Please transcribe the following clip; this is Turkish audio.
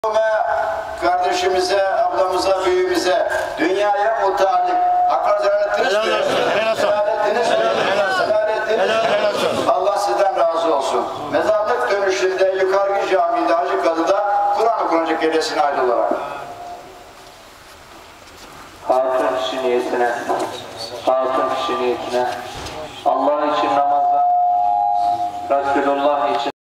Kardeşimize, ablamıza, büyüğümüze, dünyaya mutalip, hakkınızı helal ettiniz mi? Allah sizden razı olsun. Mezarlık dönüşünde yukarı camide Hacı Kadı'da Kur'an okunacak gecesine ait olarak. Hatun kişi niyetine, Allah için namazda, Resulullah için